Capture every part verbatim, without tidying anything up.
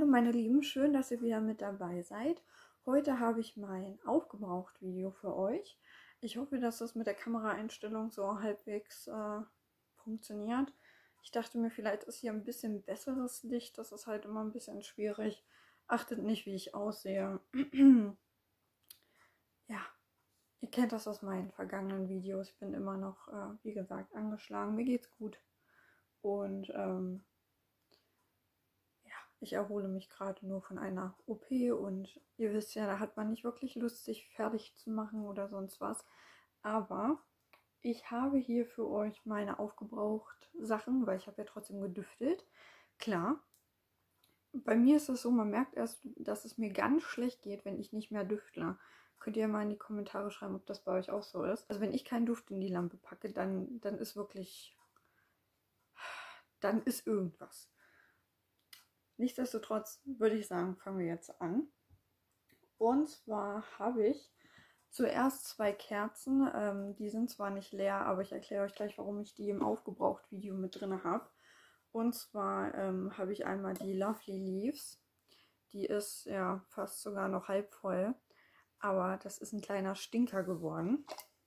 Hallo meine Lieben, schön, dass ihr wieder mit dabei seid. Heute habe ich mein Aufgebraucht-Video für euch. Ich hoffe, dass das mit der Kameraeinstellung so halbwegs äh, funktioniert. Ich dachte mir, vielleicht ist hier ein bisschen besseres Licht. Das ist halt immer ein bisschen schwierig. Achtet nicht, wie ich aussehe. Ja, ihr kennt das aus meinen vergangenen Videos. Ich bin immer noch, äh, wie gesagt, angeschlagen. Mir geht's gut. Und ähm, ich erhole mich gerade nur von einer O P und ihr wisst ja, da hat man nicht wirklich Lust, sich fertig zu machen oder sonst was. Aber ich habe hier für euch meine aufgebraucht Sachen, weil ich habe ja trotzdem gedüftelt. Klar, bei mir ist es so, man merkt erst, dass es mir ganz schlecht geht, wenn ich nicht mehr düftle. Könnt ihr mal in die Kommentare schreiben, ob das bei euch auch so ist. Also wenn ich keinen Duft in die Lampe packe, dann, dann ist wirklich, dann ist irgendwas. Nichtsdestotrotz würde ich sagen, fangen wir jetzt an. Und zwar habe ich zuerst zwei Kerzen. Ähm, die sind zwar nicht leer, aber ich erkläre euch gleich, warum ich die im Aufgebraucht-Video mit drin habe. Und zwar ähm, habe ich einmal die Lovely Leaves. Die ist ja fast sogar noch halb voll. Aber das ist ein kleiner Stinker geworden.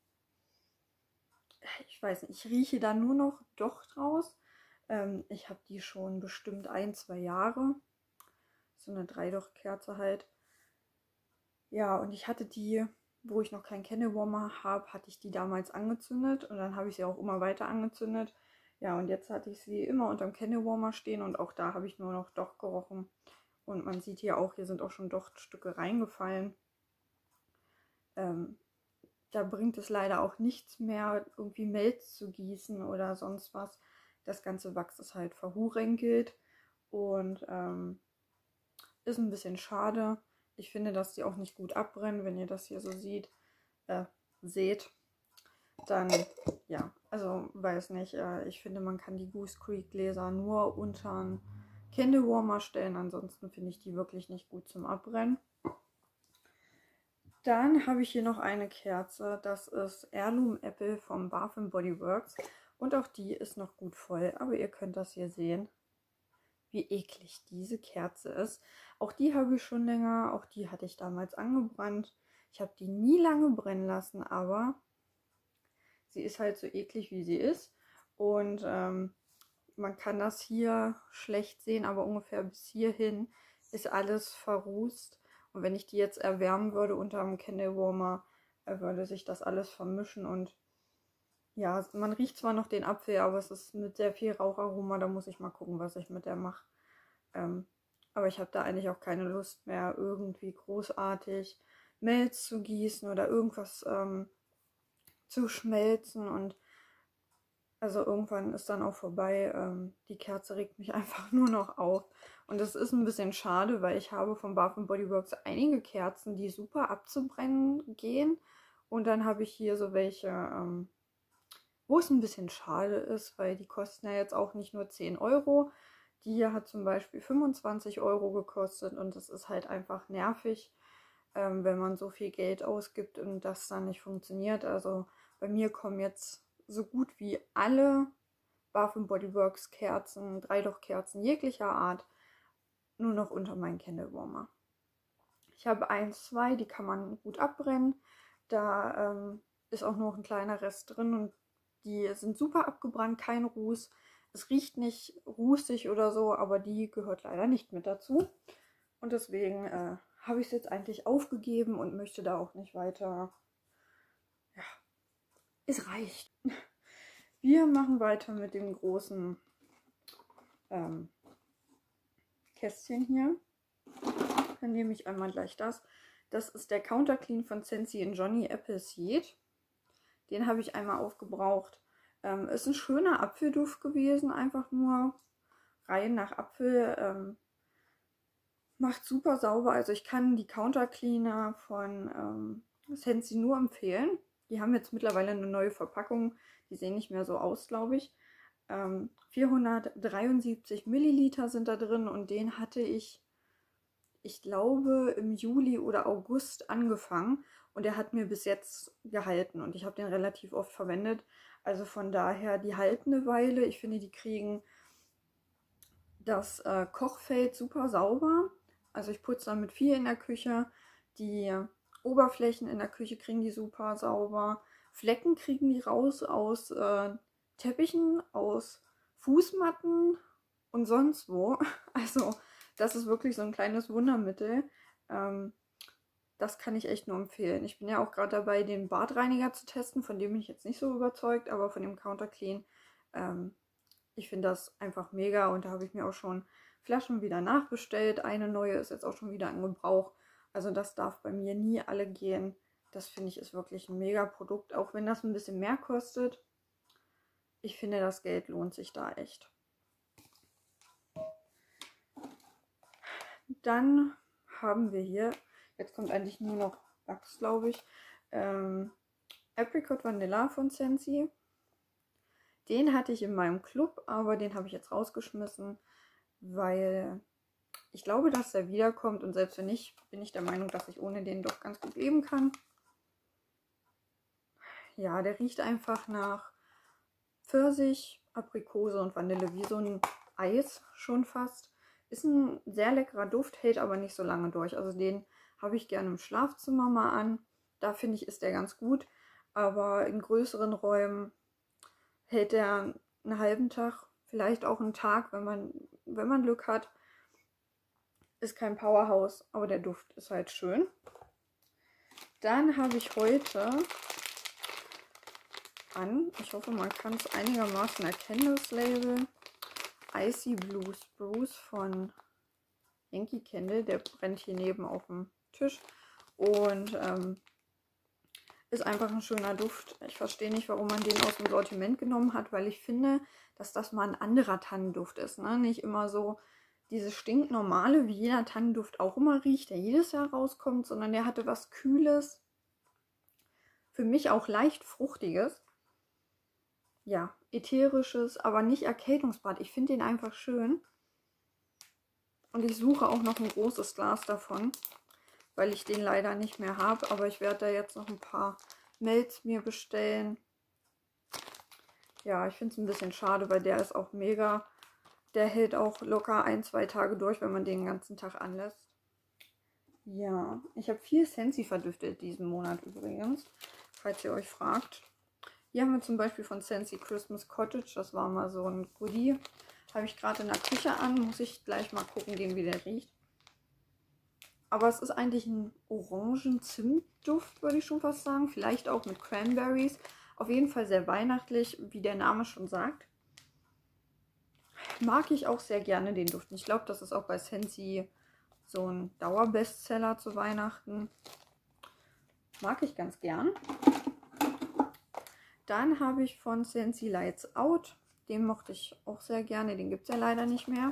Ich weiß nicht, ich rieche da nur noch Docht raus. Ähm, ich habe die schon bestimmt ein, zwei Jahre. So eine Dreidochtkerze halt. Ja, und ich hatte die, wo ich noch keinen Candle Warmer habe, hatte ich die damals angezündet. Und dann habe ich sie auch immer weiter angezündet. Ja, und jetzt hatte ich sie immer unterm Candle Warmer stehen. Und auch da habe ich nur noch Docht gerochen. Und man sieht hier auch, hier sind auch schon Dochtstücke reingefallen. Ähm, da bringt es leider auch nichts mehr, irgendwie Melz zu gießen oder sonst was. Das ganze Wachs ist halt verhurenkelt und ähm, ist ein bisschen schade. Ich finde, dass die auch nicht gut abbrennen, wenn ihr das hier so seht. Äh, seht. Dann, ja, also weiß nicht. Äh, ich finde, man kann die Goose Creek Gläser nur unter einen Candle Warmer stellen. Ansonsten finde ich die wirklich nicht gut zum Abbrennen. Dann habe ich hier noch eine Kerze, das ist Heirloom Apple vom Bath and Body Works und auch die ist noch gut voll, aber ihr könnt das hier sehen, wie eklig diese Kerze ist. Auch die habe ich schon länger, auch die hatte ich damals angebrannt. Ich habe die nie lange brennen lassen, aber sie ist halt so eklig, wie sie ist und ähm, man kann das hier schlecht sehen, aber ungefähr bis hierhin ist alles verrußt. Und wenn ich die jetzt erwärmen würde unter einem Candle Warmer, würde sich das alles vermischen. Und ja, man riecht zwar noch den Apfel, aber es ist mit sehr viel Raucharoma. Da muss ich mal gucken, was ich mit der mache. Ähm, aber ich habe da eigentlich auch keine Lust mehr, irgendwie großartig Melz zu gießen oder irgendwas ähm, zu schmelzen. Und also irgendwann ist dann auch vorbei. Ähm, die Kerze regt mich einfach nur noch auf. Und das ist ein bisschen schade, weil ich habe von Bath and Body Works einige Kerzen, die super abzubrennen gehen. Und dann habe ich hier so welche, ähm, wo es ein bisschen schade ist, weil die kosten ja jetzt auch nicht nur zehn Euro. Die hier hat zum Beispiel fünfundzwanzig Euro gekostet und das ist halt einfach nervig, ähm, wenn man so viel Geld ausgibt und das dann nicht funktioniert. Also bei mir kommen jetzt so gut wie alle Bath and Body Works Kerzen, Dreidochtkerzen jeglicher Art, nur noch unter meinen Candle Warmer. Ich habe eins, zwei, die kann man gut abbrennen. Da ähm, ist auch noch ein kleiner Rest drin und die sind super abgebrannt, kein Ruß. Es riecht nicht rußig oder so, aber die gehört leider nicht mit dazu. Und deswegen äh, habe ich es jetzt eigentlich aufgegeben und möchte da auch nicht weiter. Ja, es reicht. Wir machen weiter mit dem großen ähm, Kästchen hier. Dann nehme ich einmal gleich das. Das ist der Counter Clean von Scentsy and Johnny Appleseed. Den habe ich einmal aufgebraucht. Ähm, ist ein schöner Apfelduft gewesen, einfach nur rein nach Apfel. Ähm, macht super sauber. Also ich kann die Counter Cleaner von ähm, Scentsy nur empfehlen. Die haben jetzt mittlerweile eine neue Verpackung. Die sehen nicht mehr so aus, glaube ich. Ähm, vierhundertdreiundsiebzig Milliliter sind da drin und den hatte ich, ich glaube, im Juli oder August angefangen und der hat mir bis jetzt gehalten und ich habe den relativ oft verwendet. Also von daher, die halten eine Weile. Ich finde, die kriegen das äh, Kochfeld super sauber. Also ich putze damit viel in der Küche. Die Oberflächen in der Küche kriegen die super sauber. Flecken kriegen die raus aus äh, Teppichen, aus Fußmatten und sonst wo. Also das ist wirklich so ein kleines Wundermittel. Ähm, das kann ich echt nur empfehlen. Ich bin ja auch gerade dabei, den Badreiniger zu testen. Von dem bin ich jetzt nicht so überzeugt, aber von dem Counter Clean, ähm, ich finde das einfach mega. Und da habe ich mir auch schon Flaschen wieder nachbestellt. Eine neue ist jetzt auch schon wieder in Gebrauch. Also das darf bei mir nie alle gehen. Das finde ich ist wirklich ein mega Produkt, auch wenn das ein bisschen mehr kostet. Ich finde, das Geld lohnt sich da echt. Dann haben wir hier, jetzt kommt eigentlich nur noch Lachs, glaube ich, ähm, Apricot Vanilla von Scentsy. Den hatte ich in meinem Club, aber den habe ich jetzt rausgeschmissen, weil ich glaube, dass der wiederkommt und selbst wenn nicht, bin ich der Meinung, dass ich ohne den doch ganz gut leben kann. Ja, der riecht einfach nach Pfirsich, Aprikose und Vanille, wie so ein Eis schon fast. Ist ein sehr leckerer Duft, hält aber nicht so lange durch. Also den habe ich gerne im Schlafzimmer mal an. Da finde ich, ist der ganz gut. Aber in größeren Räumen hält der einen halben Tag, vielleicht auch einen Tag, wenn man, wenn man Glück hat. Ist kein Powerhouse, aber der Duft ist halt schön. Dann habe ich heute an, ich hoffe, man kann es einigermaßen erkennen, das Label, Icy Blue Spruce von Yankee Candle. Der brennt hier neben auf dem Tisch und ähm, ist einfach ein schöner Duft. Ich verstehe nicht, warum man den aus dem Sortiment genommen hat, weil ich finde, dass das mal ein anderer Tannenduft ist. Ne? Nicht immer so dieses stinknormale, wie jeder Tannenduft auch immer riecht, der jedes Jahr rauskommt, sondern der hatte was Kühles, für mich auch leicht Fruchtiges. Ja, ätherisches, aber nicht Erkältungsbad. Ich finde den einfach schön. Und ich suche auch noch ein großes Glas davon, weil ich den leider nicht mehr habe. Aber ich werde da jetzt noch ein paar Melts mir bestellen. Ja, ich finde es ein bisschen schade, weil der ist auch mega. Der hält auch locker ein, zwei Tage durch, wenn man den, den ganzen Tag anlässt. Ja, ich habe viel Scentsy verdüftet diesen Monat übrigens, falls ihr euch fragt. Hier haben wir zum Beispiel von Scentsy Christmas Cottage. Das war mal so ein Goodie. Habe ich gerade in der Küche an. Muss ich gleich mal gucken, wie der riecht. Aber es ist eigentlich ein Orangen-Zimt-Duft, würde ich schon fast sagen. Vielleicht auch mit Cranberries. Auf jeden Fall sehr weihnachtlich, wie der Name schon sagt. Mag ich auch sehr gerne den Duft. Ich glaube, das ist auch bei Scentsy so ein Dauerbestseller zu Weihnachten. Mag ich ganz gern. Dann habe ich von Scentsy Lights Out. Den mochte ich auch sehr gerne. Den gibt es ja leider nicht mehr.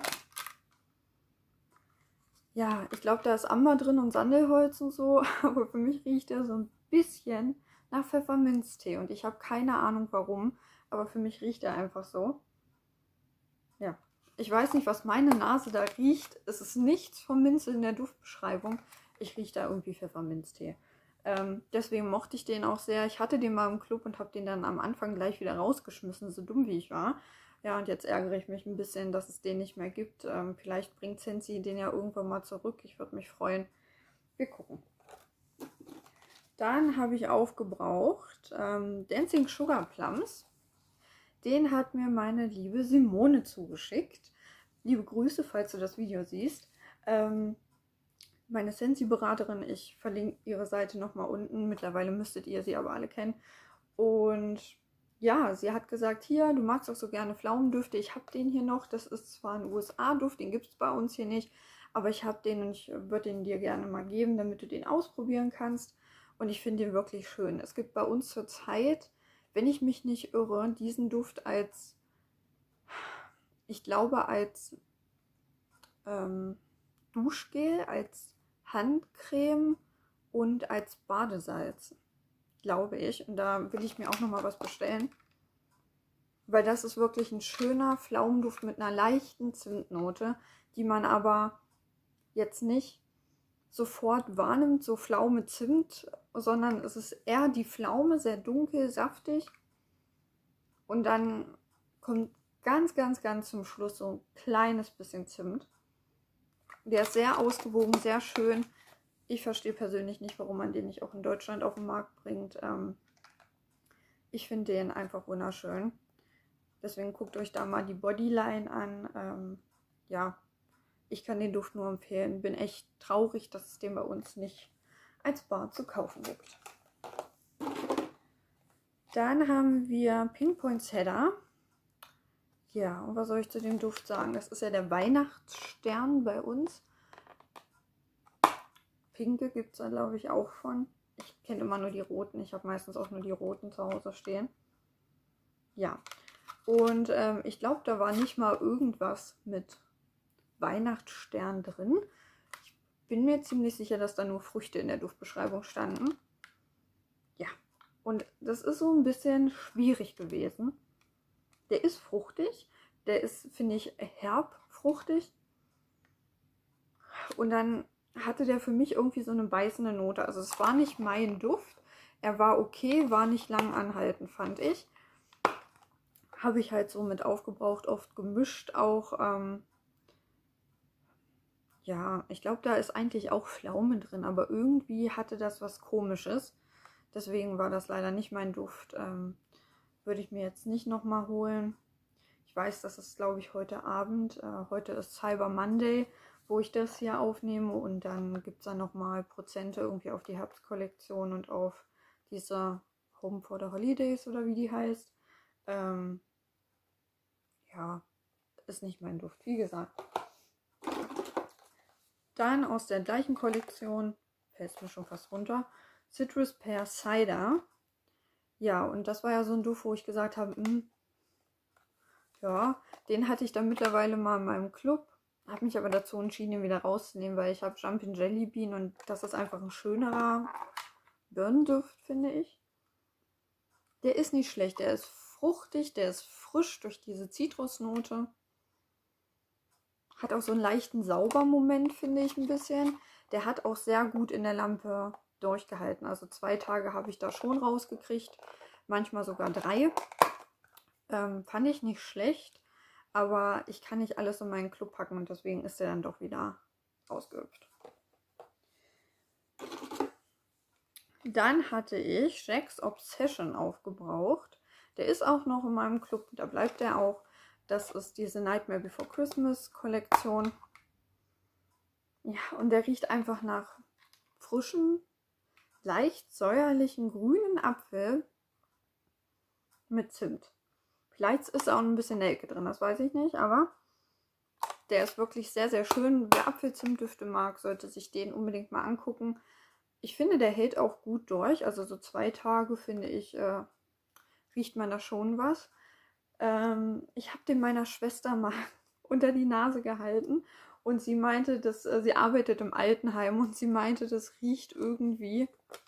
Ja, ich glaube, da ist Amber drin und Sandelholz und so. Aber für mich riecht er so ein bisschen nach Pfefferminztee. Und ich habe keine Ahnung warum. Aber für mich riecht er einfach so. Ja, ich weiß nicht, was meine Nase da riecht. Es ist nichts vom Minze in der Duftbeschreibung. Ich rieche da irgendwie Pfefferminztee. Ähm, deswegen mochte ich den auch sehr. Ich hatte den mal im Club und habe den dann am Anfang gleich wieder rausgeschmissen, so dumm wie ich war. Ja, und jetzt ärgere ich mich ein bisschen, dass es den nicht mehr gibt. Ähm, vielleicht bringt Scentsy den ja irgendwann mal zurück. Ich würde mich freuen. Wir gucken. Dann habe ich aufgebraucht ähm, Dancing Sugar Plums. Den hat mir meine liebe Simone zugeschickt. Liebe Grüße, falls du das Video siehst. Ähm, meine Scentsy-Beraterin, ich verlinke ihre Seite nochmal unten. Mittlerweile müsstet ihr sie aber alle kennen. Und ja, sie hat gesagt, hier, du magst auch so gerne Pflaumendüfte. Ich habe den hier noch. Das ist zwar ein U S A-Duft, den gibt es bei uns hier nicht. Aber ich habe den und ich würde den dir gerne mal geben, damit du den ausprobieren kannst. Und ich finde den wirklich schön. Es gibt bei uns zurzeit, wenn ich mich nicht irre, diesen Duft als, ich glaube, als ähm, Duschgel, als Handcreme und als Badesalz, glaube ich. Und da will ich mir auch nochmal was bestellen. Weil das ist wirklich ein schöner Pflaumenduft mit einer leichten Zimtnote, die man aber jetzt nicht sofort wahrnimmt, so Pflaume Zimt, sondern es ist eher die Pflaume, sehr dunkel, saftig. Und dann kommt ganz, ganz, ganz zum Schluss so ein kleines bisschen Zimt. Der ist sehr ausgewogen, sehr schön. Ich verstehe persönlich nicht, warum man den nicht auch in Deutschland auf den Markt bringt. Ähm, ich finde den einfach wunderschön. Deswegen guckt euch da mal die Bodyline an. Ähm, ja, ich kann den Duft nur empfehlen. Bin echt traurig, dass es den bei uns nicht als Bar zu kaufen gibt. Dann haben wir Pink Poinsettia. Ja, und was soll ich zu dem Duft sagen? Das ist ja der Weihnachtsstern bei uns. Pinke gibt es da, glaube ich, auch von. Ich kenne immer nur die roten. Ich habe meistens auch nur die roten zu Hause stehen. Ja, und ähm, ich glaube, da war nicht mal irgendwas mit Weihnachtsstern drin. Ich bin mir ziemlich sicher, dass da nur Früchte in der Duftbeschreibung standen. Ja, und das ist so ein bisschen schwierig gewesen. Der ist fruchtig. Der ist, finde ich, herb fruchtig. Und dann hatte der für mich irgendwie so eine beißende Note. Also es war nicht mein Duft. Er war okay, war nicht lang anhaltend, fand ich. Habe ich halt so mit aufgebraucht, oft gemischt auch. Ähm, ja, ich glaube, da ist eigentlich auch Pflaume drin, aber irgendwie hatte das was Komisches. Deswegen war das leider nicht mein Duft. Ähm, würde ich mir jetzt nicht nochmal holen. Ich weiß, das ist, glaube ich, heute Abend. Äh, heute ist Cyber Monday, wo ich das hier aufnehme. Und dann gibt es dann nochmal Prozente irgendwie auf die Herbstkollektion und auf diese Home for the Holidays oder wie die heißt. Ähm, ja, ist nicht mein Duft, wie gesagt. Dann aus der gleichen Kollektion, fällt mir schon fast runter, Citrus Pear Cider. Ja, und das war ja so ein Duft, wo ich gesagt habe, mh, ja, den hatte ich dann mittlerweile mal in meinem Club. Habe mich aber dazu entschieden, ihn wieder rauszunehmen, weil ich habe Jumpin' Jelly Bean und das ist einfach ein schönerer Birnenduft, finde ich. Der ist nicht schlecht, der ist fruchtig, der ist frisch durch diese Zitrusnote. Hat auch so einen leichten Saubermoment, finde ich ein bisschen. Der hat auch sehr gut in der Lampe durchgehalten. Also zwei Tage habe ich da schon rausgekriegt, manchmal sogar drei. Ähm, fand ich nicht schlecht, aber ich kann nicht alles in meinen Club packen und deswegen ist der dann doch wieder ausgehüpft. Dann hatte ich Jack's Obsession aufgebraucht. Der ist auch noch in meinem Club, da bleibt der auch. Das ist diese Nightmare Before Christmas Kollektion. Ja, und der riecht einfach nach frischem, leicht säuerlichen grünen Apfel mit Zimt. Vielleicht ist auch ein bisschen Nelke drin, das weiß ich nicht, aber der ist wirklich sehr, sehr schön. Wer Apfelzimtdüfte mag, sollte sich den unbedingt mal angucken. Ich finde, der hält auch gut durch. Also so zwei Tage, finde ich, äh, riecht man da schon was. Ähm, ich habe den meiner Schwester mal unter die Nase gehalten und sie meinte, dass äh, sie arbeitet im Altenheim und sie meinte, das riecht irgendwie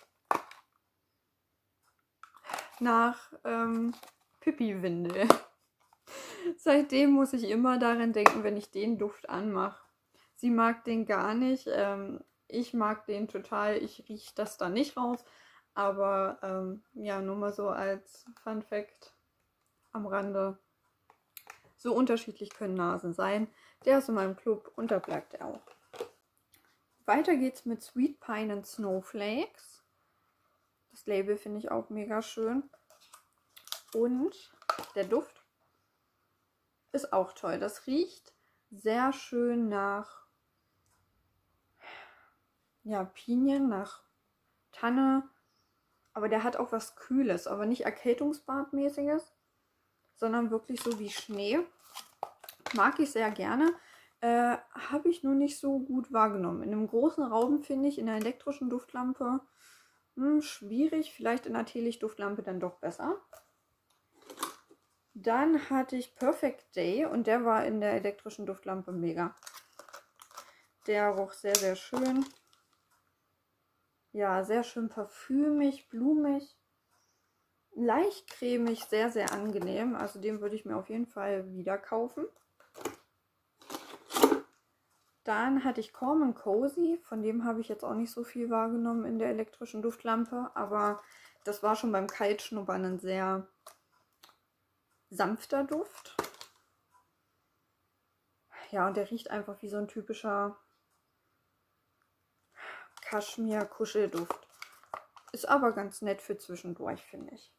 nach ähm, Pipi-Windel. Seitdem muss ich immer daran denken, wenn ich den Duft anmache. Sie mag den gar nicht. Ähm, ich mag den total. Ich rieche das da nicht raus. Aber ähm, ja, nur mal so als Fun Fact am Rande. So unterschiedlich können Nasen sein. Der ist in meinem Club und da bleibt er auch. Weiter geht's mit Sweet Pine and Snowflakes. Das Label finde ich auch mega schön. Und der Duft ist auch toll. Das riecht sehr schön nach ja, Pinien, nach Tanne. Aber der hat auch was Kühles, aber nicht Erkältungsbadmäßiges, sondern wirklich so wie Schnee. Mag ich sehr gerne. Äh, habe ich nur nicht so gut wahrgenommen. In einem großen Raum finde ich in der elektrischen Duftlampe hm, schwierig. Vielleicht in der Teelichtduftlampe dann doch besser. Dann hatte ich Perfect Day und der war in der elektrischen Duftlampe mega. Der roch sehr, sehr schön. Ja, sehr schön parfümig, blumig, leicht cremig, sehr, sehr angenehm. Also den würde ich mir auf jeden Fall wieder kaufen. Dann hatte ich Calm Cozy, von dem habe ich jetzt auch nicht so viel wahrgenommen in der elektrischen Duftlampe, aber das war schon beim Kaltschnuppern ein sehr sanfter Duft. Ja, und der riecht einfach wie so ein typischer Kaschmir-Kuschelduft. Ist aber ganz nett für zwischendurch, finde ich.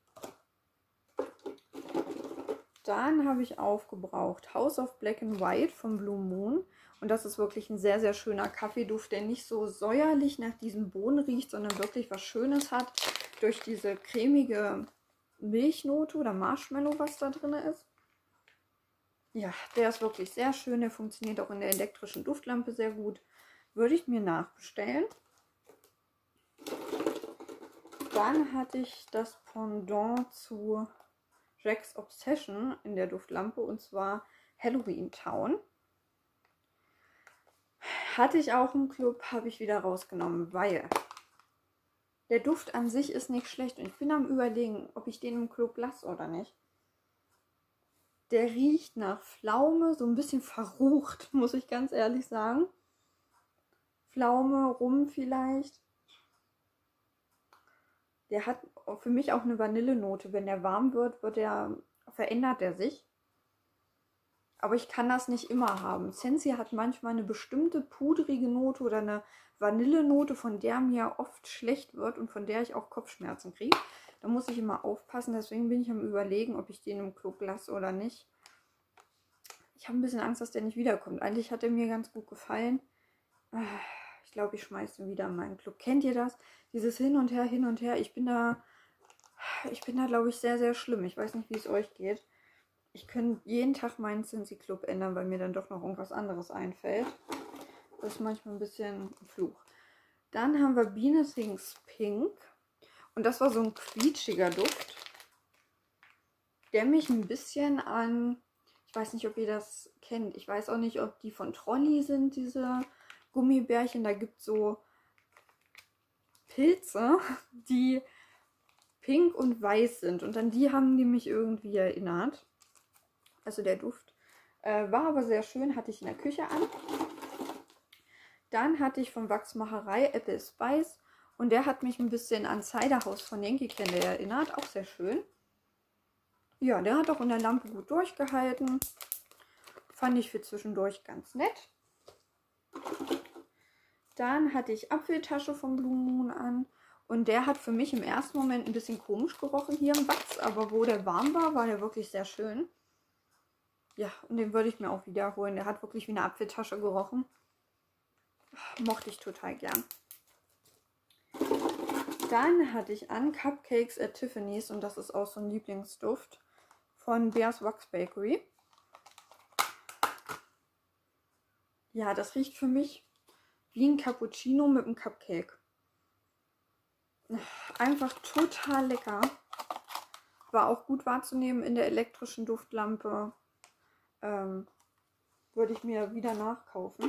Dann habe ich aufgebraucht House of Black and White von Blue Moon. Und das ist wirklich ein sehr, sehr schöner Kaffeeduft, der nicht so säuerlich nach diesem Bohnen riecht, sondern wirklich was Schönes hat. Durch diese cremige Milchnote oder Marshmallow, was da drin ist. Ja, der ist wirklich sehr schön. Der funktioniert auch in der elektrischen Duftlampe sehr gut. Würde ich mir nachbestellen. Dann hatte ich das Pendant zu Jack's Obsession in der Duftlampe, und zwar Halloween Town. Hatte ich auch im Club, habe ich wieder rausgenommen, weil der Duft an sich ist nicht schlecht. Und ich bin am Überlegen, ob ich den im Club lasse oder nicht. Der riecht nach Pflaume, so ein bisschen verrucht, muss ich ganz ehrlich sagen. Pflaume, Rum vielleicht. Der hat für mich auch eine Vanillenote. Wenn der warm wird, wird der, verändert er sich. Aber ich kann das nicht immer haben. Scentsy hat manchmal eine bestimmte pudrige Note oder eine Vanillenote, von der mir oft schlecht wird und von der ich auch Kopfschmerzen kriege. Da muss ich immer aufpassen. Deswegen bin ich am Überlegen, ob ich den im Club lasse oder nicht. Ich habe ein bisschen Angst, dass der nicht wiederkommt. Eigentlich hat er mir ganz gut gefallen. Ich glaube, ich schmeiße ihn wieder in meinen Club. Kennt ihr das? Dieses Hin und Her, Hin und Her. Ich bin da, ich bin da, glaube ich, sehr, sehr schlimm. Ich weiß nicht, wie es euch geht. Ich könnte jeden Tag meinen Scentsy Club ändern, weil mir dann doch noch irgendwas anderes einfällt. Das ist manchmal ein bisschen ein Fluch. Dann haben wir Biene Things Pink. Und das war so ein quietschiger Duft, der mich ein bisschen an, ich weiß nicht, ob ihr das kennt. Ich weiß auch nicht, ob die von Trolli sind, diese Gummibärchen. Da gibt es so Pilze, die pink und weiß sind. Und an die haben die mich irgendwie erinnert. Also der Duft äh, war aber sehr schön, hatte ich in der Küche an. Dann hatte ich von Wachsmacherei Apple Spice. Und der hat mich ein bisschen an Cider House von Yankee Candle erinnert. Auch sehr schön. Ja, der hat auch in der Lampe gut durchgehalten. Fand ich für zwischendurch ganz nett. Dann hatte ich Apfeltasche von Blue Moon an. Und der hat für mich im ersten Moment ein bisschen komisch gerochen hier im Wachs. Aber wo der warm war, war der wirklich sehr schön. Ja, und den würde ich mir auch wiederholen. Der hat wirklich wie eine Apfeltasche gerochen. Mochte ich total gern. Dann hatte ich an Cupcakes at Tiffany's. Und das ist auch so ein Lieblingsduft von Bears Wax Bakery. Ja, das riecht für mich wie ein Cappuccino mit einem Cupcake. Einfach total lecker. War auch gut wahrzunehmen in der elektrischen Duftlampe. Ähm, würde ich mir wieder nachkaufen.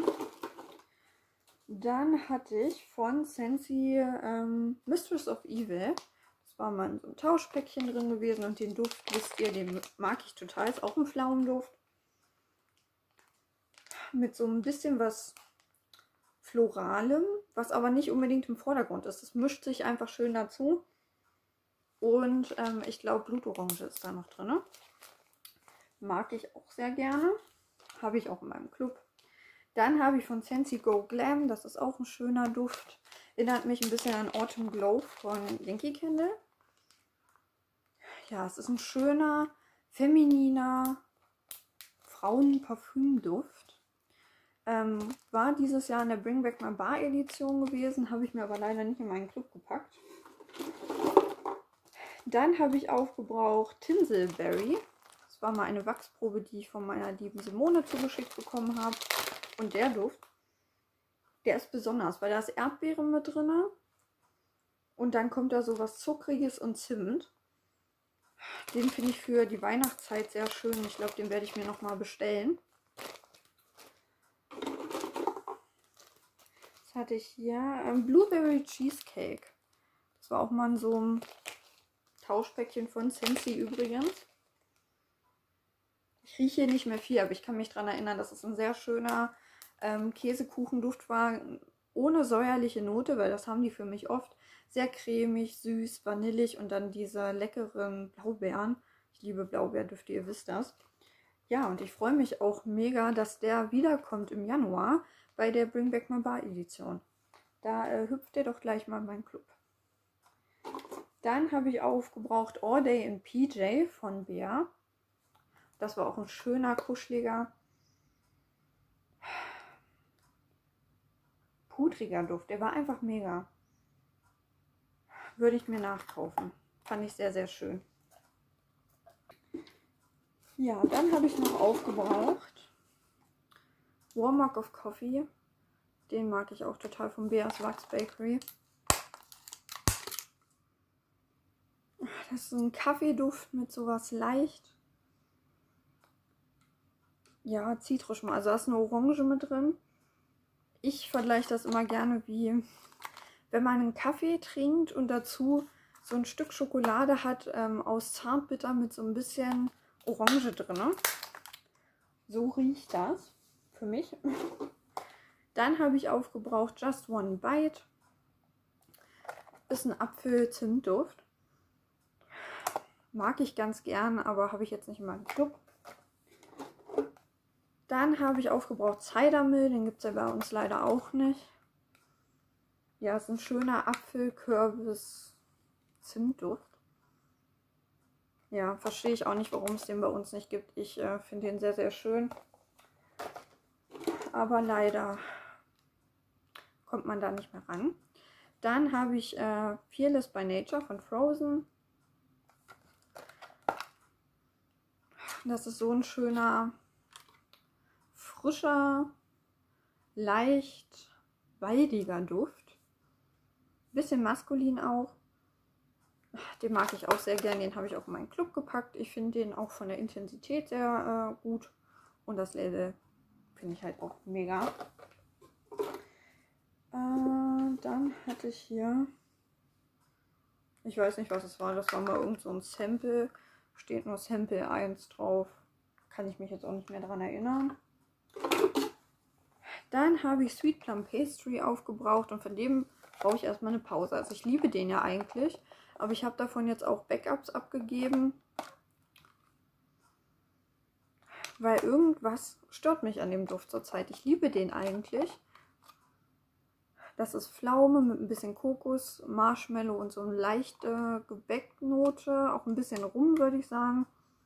Dann hatte ich von Scentsy ähm, Mistress of Evil. Das war mal in so einem Tauschpäckchen drin gewesen. Und den Duft, wisst ihr, den mag ich total. Ist auch ein Pflaumenduft. Mit so ein bisschen was Floralem, was aber nicht unbedingt im Vordergrund ist. Das mischt sich einfach schön dazu. Und ähm, ich glaube, Blutorange ist da noch drin. Mag ich auch sehr gerne. Habe ich auch in meinem Club. Dann habe ich von Scentsy Go Glam. Das ist auch ein schöner Duft. Erinnert mich ein bisschen an Autumn Glow von Yankee Candle. Ja, es ist ein schöner, femininer Frauenparfümduft. Ähm, war dieses Jahr in der Bring Back My Bar Edition gewesen. Habe ich mir aber leider nicht in meinen Club gepackt. Dann habe ich aufgebraucht Tinselberry. Das war mal eine Wachsprobe, die ich von meiner lieben Simone zugeschickt bekommen habe. Und der Duft, der ist besonders, weil da ist Erdbeere mit drin. Und dann kommt da so was Zuckriges und Zimt. Den finde ich für die Weihnachtszeit sehr schön. Ich glaube, den werde ich mir nochmal bestellen. Was hatte ich hier? Ähm, Blueberry Cheesecake. Das war auch mal in so einem Tauschpäckchen von Scentsy übrigens. Ich rieche hier nicht mehr viel, aber ich kann mich daran erinnern, dass es ein sehr schöner ähm, Käsekuchenduft war, ohne säuerliche Note, weil das haben die für mich oft. Sehr cremig, süß, vanillig und dann diese leckeren Blaubeeren. Ich liebe Blaubeerdüfte, ihr wisst das. Ja, und ich freue mich auch mega, dass der wiederkommt im Januar bei der Bring Back My Bar Edition. Da äh, hüpft der doch gleich mal in meinen Club. Dann habe ich aufgebraucht All Day in P J von Bär. Das war auch ein schöner, kuscheliger, pudriger Duft. Der war einfach mega. Würde ich mir nachkaufen. Fand ich sehr, sehr schön. Ja, dann habe ich noch aufgebraucht Warm Mug of Coffee. Den mag ich auch total von Bears Wax Bakery. Das ist ein Kaffeeduft mit sowas leicht. Ja, Zitrusschmalz. Also da ist eine Orange mit drin. Ich vergleiche das immer gerne wie, wenn man einen Kaffee trinkt und dazu so ein Stück Schokolade hat ähm, aus Zartbitter mit so ein bisschen Orange drin. So riecht das für mich. Dann habe ich aufgebraucht Just One Bite. Ist ein Apfel-Zimtduft. Mag ich ganz gern, aber habe ich jetzt nicht in meinem Club. Dann habe ich aufgebraucht Cidermill, den gibt es ja bei uns leider auch nicht. Ja, ist ein schöner Apfel-Kürbis-Zimtduft. Ja, verstehe ich auch nicht, warum es den bei uns nicht gibt. Ich äh, finde den sehr, sehr schön. Aber leider kommt man da nicht mehr ran. Dann habe ich äh, Fearless by Nature von Frozen. Das ist so ein schöner, frischer, leicht waldiger Duft. Bisschen maskulin auch. Den mag ich auch sehr gern. Den habe ich auch in meinen Club gepackt. Ich finde den auch von der Intensität sehr äh, gut. Und das Label finde ich halt auch mega. Äh, dann hatte ich hier, ich weiß nicht, was es war. Das war mal irgend so ein Sample. Steht nur Sample eins drauf. Kann ich mich jetzt auch nicht mehr daran erinnern. Dann habe ich Sweet Plum Pastry aufgebraucht und von dem brauche ich erstmal eine Pause. Also ich liebe den ja eigentlich, aber ich habe davon jetzt auch Backups abgegeben, weil irgendwas stört mich an dem Duft zurzeit. Ich liebe den eigentlich. Das ist Pflaume mit ein bisschen Kokos, Marshmallow und so eine leichte Gebäcknote. Auch ein bisschen Rum, würde ich sagen.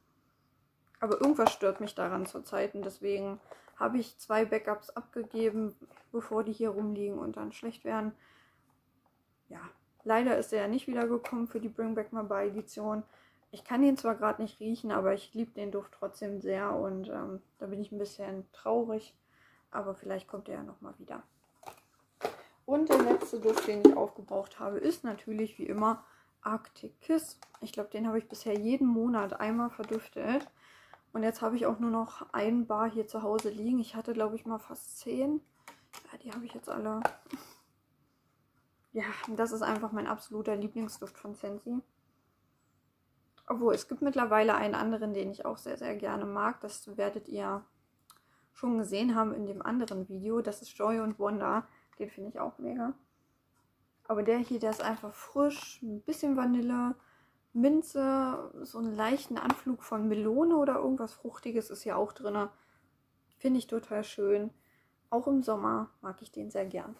Aber irgendwas stört mich daran zurzeit und deswegen habe ich zwei Backups abgegeben, bevor die hier rumliegen und dann schlecht werden. Ja, leider ist er ja nicht wiedergekommen für die Bring Back My Bar Edition. Ich kann ihn zwar gerade nicht riechen, aber ich liebe den Duft trotzdem sehr und ähm, da bin ich ein bisschen traurig. Aber vielleicht kommt er ja nochmal wieder. Und der letzte Duft, den ich aufgebraucht habe, ist natürlich wie immer Arctic Kiss. Ich glaube, den habe ich bisher jeden Monat einmal verdüftet. Und jetzt habe ich auch nur noch ein Bar hier zu Hause liegen. Ich hatte, glaube ich, mal fast zehn. Ja, die habe ich jetzt alle. Ja, das ist einfach mein absoluter Lieblingsduft von Scentsy. Obwohl, es gibt mittlerweile einen anderen, den ich auch sehr, sehr gerne mag. Das werdet ihr schon gesehen haben in dem anderen Video. Das ist Joy and Wonder. Den finde ich auch mega. Aber der hier, der ist einfach frisch, ein bisschen Vanille, Minze, so einen leichten Anflug von Melone oder irgendwas Fruchtiges ist hier auch drin. Finde ich total schön. Auch im Sommer mag ich den sehr gern.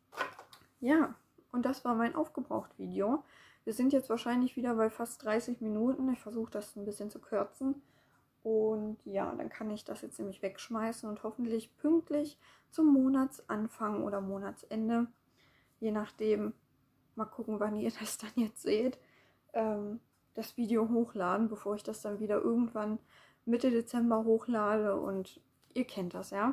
Ja, und das war mein Aufgebraucht-Video. Wir sind jetzt wahrscheinlich wieder bei fast dreißig Minuten. Ich versuche das ein bisschen zu kürzen. Und ja, dann kann ich das jetzt nämlich wegschmeißen und hoffentlich pünktlich zum Monatsanfang oder Monatsende, je nachdem, mal gucken, wann ihr das dann jetzt seht, ähm, das Video hochladen, bevor ich das dann wieder irgendwann Mitte Dezember hochlade und ihr kennt das, ja?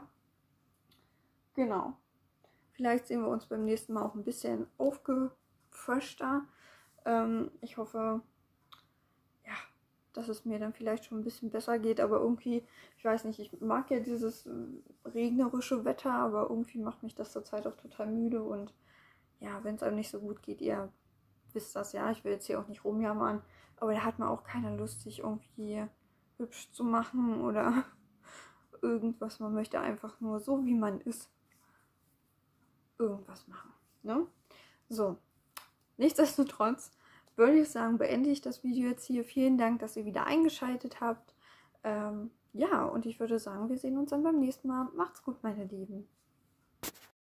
Genau. Vielleicht sehen wir uns beim nächsten Mal auch ein bisschen aufgefrischter. Ähm, ich hoffe, ja, dass es mir dann vielleicht schon ein bisschen besser geht, aber irgendwie, ich weiß nicht, ich mag ja dieses regnerische Wetter, aber irgendwie macht mich das zurzeit auch total müde und ja, wenn es einem nicht so gut geht, ihr wisst das ja, ich will jetzt hier auch nicht rumjammern, aber da hat man auch keine Lust, sich irgendwie hübsch zu machen oder irgendwas, man möchte einfach nur so, wie man ist, irgendwas machen, ne? So, nichtsdestotrotz würde ich sagen, beende ich das Video jetzt hier. Vielen Dank, dass ihr wieder eingeschaltet habt. Ähm, ja, und ich würde sagen, wir sehen uns dann beim nächsten Mal. Macht's gut, meine Lieben.